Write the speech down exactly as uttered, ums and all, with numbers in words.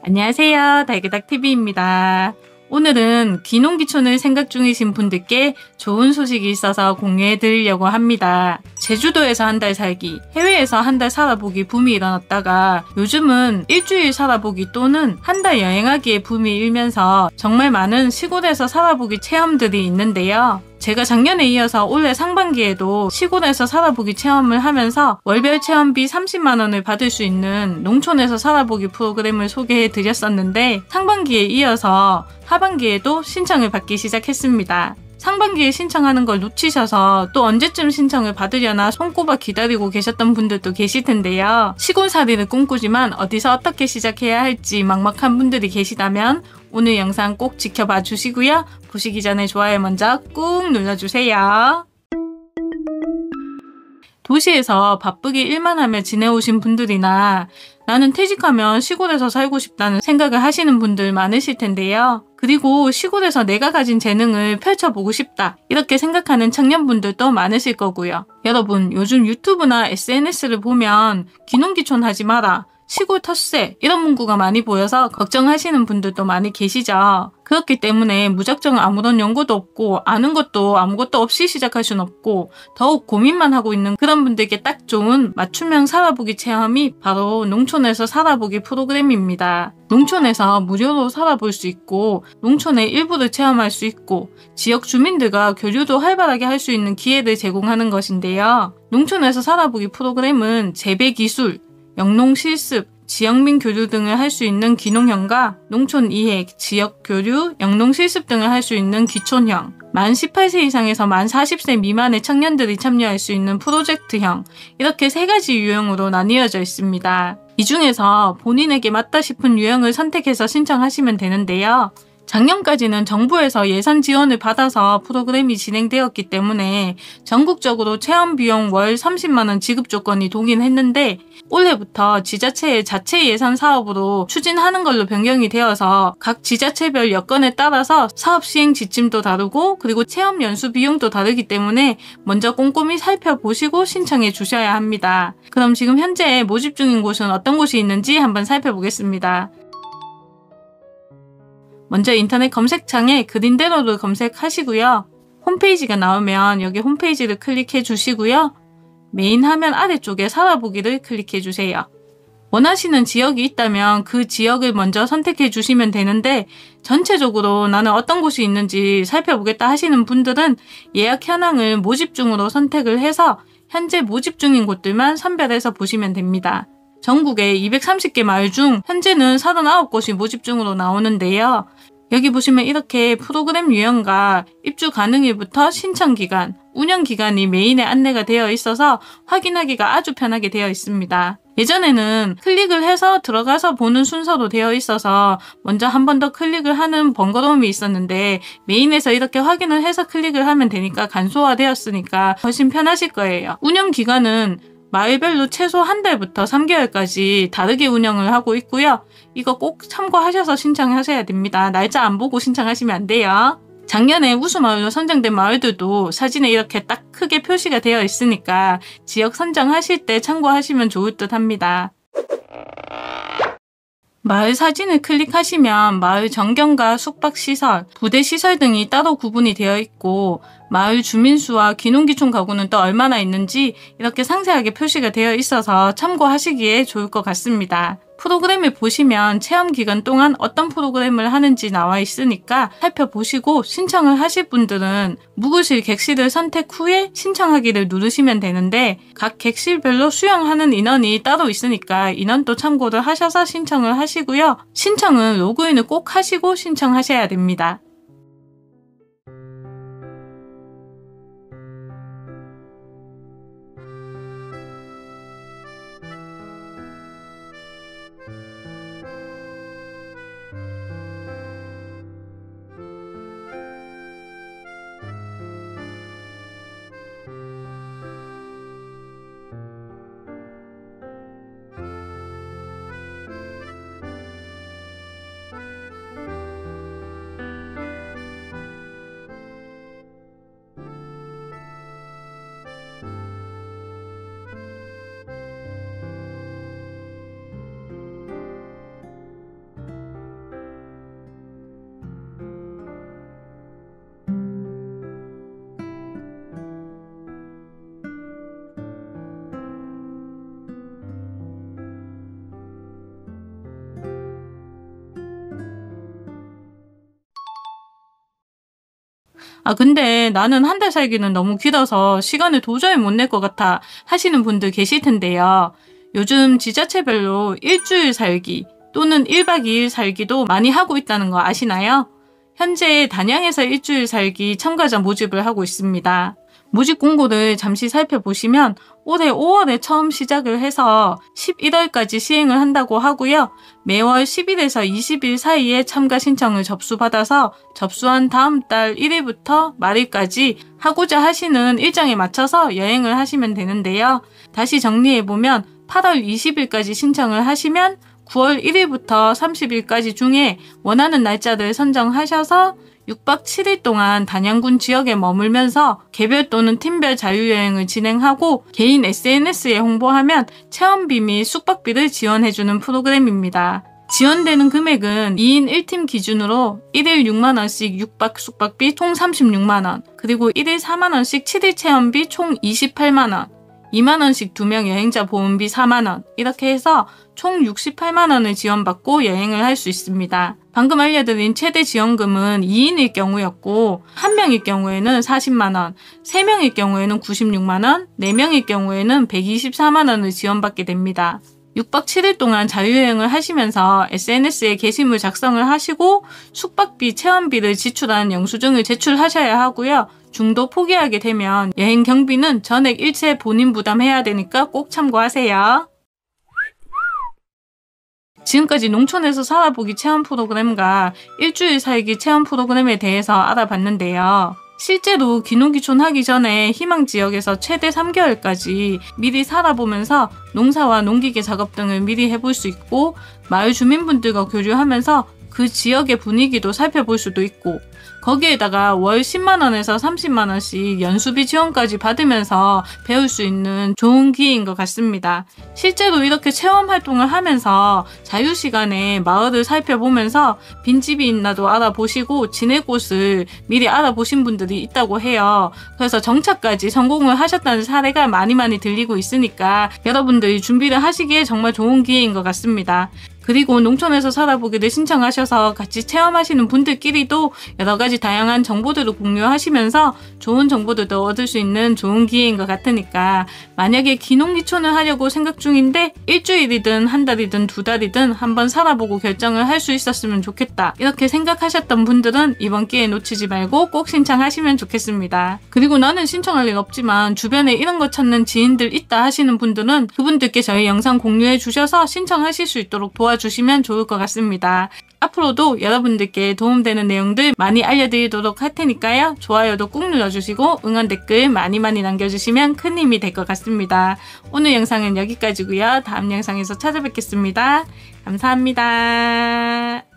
안녕하세요. 달그닥티비입니다. 오늘은 귀농귀촌을 생각 중이신 분들께 좋은 소식이 있어서 공유해 드리려고 합니다. 제주도에서 한 달 살기, 해외에서 한 달 살아보기 붐이 일어났다가 요즘은 일주일 살아보기 또는 한 달 여행하기의 붐이 일면서 정말 많은 시골에서 살아보기 체험들이 있는데요. 제가 작년에 이어서 올해 상반기에도 시골에서 살아보기 체험을 하면서 월별 체험비 삼십만 원을 받을 수 있는 농촌에서 살아보기 프로그램을 소개해 드렸었는데 상반기에 이어서 하반기에도 신청을 받기 시작했습니다. 상반기에 신청하는 걸 놓치셔서 또 언제쯤 신청을 받으려나 손꼽아 기다리고 계셨던 분들도 계실 텐데요. 시골살이를 꿈꾸지만 어디서 어떻게 시작해야 할지 막막한 분들이 계시다면 오늘 영상 꼭 지켜봐 주시고요. 보시기 전에 좋아요 먼저 꾹 눌러주세요. 도시에서 바쁘게 일만 하며 지내오신 분들이나 나는 퇴직하면 시골에서 살고 싶다는 생각을 하시는 분들 많으실 텐데요. 그리고 시골에서 내가 가진 재능을 펼쳐보고 싶다 이렇게 생각하는 청년분들도 많으실 거고요. 여러분, 요즘 유튜브나 에스엔에스를 보면 귀농귀촌 하지 마라, 시골 텃세 이런 문구가 많이 보여서 걱정하시는 분들도 많이 계시죠. 그렇기 때문에 무작정 아무런 연고도 없고 아는 것도 아무것도 없이 시작할 순 없고 더욱 고민만 하고 있는 그런 분들께 딱 좋은 맞춤형 살아보기 체험이 바로 농촌에서 살아보기 프로그램입니다. 농촌에서 무료로 살아볼 수 있고 농촌의 일부를 체험할 수 있고 지역 주민들과 교류도 활발하게 할 수 있는 기회를 제공하는 것인데요. 농촌에서 살아보기 프로그램은 재배기술, 영농 실습, 지역민 교류 등을 할 수 있는 귀농형과 농촌 이행, 지역 교류, 영농 실습 등을 할 수 있는 귀촌형, 만 십팔 세 이상에서 만 사십 세 미만의 청년들이 참여할 수 있는 프로젝트형, 이렇게 세 가지 유형으로 나뉘어져 있습니다. 이 중에서 본인에게 맞다 싶은 유형을 선택해서 신청하시면 되는데요. 작년까지는 정부에서 예산 지원을 받아서 프로그램이 진행되었기 때문에 전국적으로 체험 비용 월 삼십만 원 지급 조건이 동일했는데 올해부터 지자체의 자체 예산 사업으로 추진하는 걸로 변경이 되어서 각 지자체별 여건에 따라서 사업 시행 지침도 다르고 그리고 체험 연수 비용도 다르기 때문에 먼저 꼼꼼히 살펴보시고 신청해 주셔야 합니다. 그럼 지금 현재 모집 중인 곳은 어떤 곳이 있는지 한번 살펴보겠습니다. 먼저 인터넷 검색창에 그린대로를 검색하시고요. 홈페이지가 나오면 여기 홈페이지를 클릭해 주시고요. 메인 화면 아래쪽에 살아보기를 클릭해 주세요. 원하시는 지역이 있다면 그 지역을 먼저 선택해 주시면 되는데 전체적으로 나는 어떤 곳이 있는지 살펴보겠다 하시는 분들은 예약 현황을 모집 중으로 선택을 해서 현재 모집 중인 곳들만 선별해서 보시면 됩니다. 전국에 이백삼십 개 마을 중 현재는 삼십구 곳이 모집 중으로 나오는데요. 여기 보시면 이렇게 프로그램 유형과 입주 가능일부터 신청기간, 운영기간이 메인에 안내가 되어 있어서 확인하기가 아주 편하게 되어 있습니다. 예전에는 클릭을 해서 들어가서 보는 순서로 되어 있어서 먼저 한 번 더 클릭을 하는 번거로움이 있었는데 메인에서 이렇게 확인을 해서 클릭을 하면 되니까 간소화되었으니까 훨씬 편하실 거예요. 운영기간은 마을별로 최소 한 달부터 삼 개월까지 다르게 운영을 하고 있고요. 이거 꼭 참고하셔서 신청하셔야 됩니다. 날짜 안 보고 신청하시면 안 돼요. 작년에 우수마을로 선정된 마을들도 사진에 이렇게 딱 크게 표시가 되어 있으니까 지역 선정하실 때 참고하시면 좋을 듯 합니다. 마을 사진을 클릭하시면 마을 전경과 숙박시설, 부대시설 등이 따로 구분이 되어 있고 마을 주민수와 귀농귀촌 가구는 또 얼마나 있는지 이렇게 상세하게 표시가 되어 있어서 참고하시기에 좋을 것 같습니다. 프로그램을 보시면 체험기간 동안 어떤 프로그램을 하는지 나와 있으니까 살펴보시고 신청을 하실 분들은 묵으실 객실을 선택 후에 신청하기를 누르시면 되는데 각 객실별로 수용하는 인원이 따로 있으니까 인원도 참고를 하셔서 신청을 하시고요. 신청은 로그인을 꼭 하시고 신청하셔야 됩니다. 아 근데 나는 한 달 살기는 너무 길어서 시간을 도저히 못 낼 것 같아 하시는 분들 계실 텐데요. 요즘 지자체별로 일주일 살기 또는 일박 이일 살기도 많이 하고 있다는 거 아시나요? 현재 단양에서 일주일 살기 참가자 모집을 하고 있습니다. 모집 공고를 잠시 살펴보시면 올해 오월에 처음 시작을 해서 십일월까지 시행을 한다고 하고요. 매월 십일에서 이십일 사이에 참가 신청을 접수받아서 접수한 다음 달 일일부터 말일까지 하고자 하시는 일정에 맞춰서 여행을 하시면 되는데요. 다시 정리해보면 팔월 이십일까지 신청을 하시면 구월 일일부터 삼십일까지 중에 원하는 날짜를 선정하셔서 육박 칠일 동안 단양군 지역에 머물면서 개별 또는 팀별 자유여행을 진행하고 개인 에스엔에스에 홍보하면 체험비 및 숙박비를 지원해주는 프로그램입니다. 지원되는 금액은 이인 일팀 기준으로 일일 육만 원씩 육박 숙박비 총 삼십육만 원, 그리고 일일 사만 원씩 칠일 체험비 총 이십팔만 원, 이만 원씩 두 명 여행자 보험비 사만 원, 이렇게 해서 총 육십팔만 원을 지원받고 여행을 할 수 있습니다. 방금 알려드린 최대 지원금은 이인일 경우였고 한 명일 경우에는 사십만 원, 세 명일 경우에는 구십육만 원, 네 명일 경우에는 백이십사만 원을 지원받게 됩니다. 육박 칠일 동안 자유여행을 하시면서 에스엔에스에 게시물 작성을 하시고 숙박비, 체험비를 지출한 영수증을 제출하셔야 하고요. 중도 포기하게 되면 여행 경비는 전액 일체 본인 부담해야 되니까 꼭 참고하세요. 지금까지 농촌에서 살아보기 체험 프로그램과 일주일 살기 체험 프로그램에 대해서 알아봤는데요. 실제로 귀농귀촌 하기 전에 희망지역에서 최대 삼 개월까지 미리 살아보면서 농사와 농기계 작업 등을 미리 해볼 수 있고 마을 주민분들과 교류하면서 그 지역의 분위기도 살펴볼 수도 있고 거기에다가 월 십만 원에서 삼십만 원씩 연수비 지원까지 받으면서 배울 수 있는 좋은 기회인 것 같습니다. 실제로 이렇게 체험 활동을 하면서 자유시간에 마을을 살펴보면서 빈집이 있나도 알아보시고 지낼 곳을 미리 알아보신 분들이 있다고 해요. 그래서 정착까지 성공을 하셨다는 사례가 많이 많이 들리고 있으니까 여러분들이 준비를 하시기에 정말 좋은 기회인 것 같습니다. 그리고 농촌에서 살아보기를 신청하셔서 같이 체험하시는 분들끼리도 여러 가지 다양한 정보들을 공유하시면서 좋은 정보들도 얻을 수 있는 좋은 기회인 것 같으니까 만약에 귀농귀촌을 하려고 생각 중인데 일주일이든 한 달이든 두 달이든 한번 살아보고 결정을 할 수 있었으면 좋겠다 이렇게 생각하셨던 분들은 이번 기회 놓치지 말고 꼭 신청하시면 좋겠습니다. 그리고 나는 신청할 일 없지만 주변에 이런 거 찾는 지인들 있다 하시는 분들은 그분들께 저희 영상 공유해 주셔서 신청하실 수 있도록 도와주시면 좋을 것 같습니다. 앞으로도 여러분들께 도움되는 내용들 많이 알려드리도록 할 테니까요. 좋아요도 꾹 눌러주시고 응원 댓글 많이 많이 남겨주시면 큰 힘이 될 것 같습니다. 오늘 영상은 여기까지고요. 다음 영상에서 찾아뵙겠습니다. 감사합니다.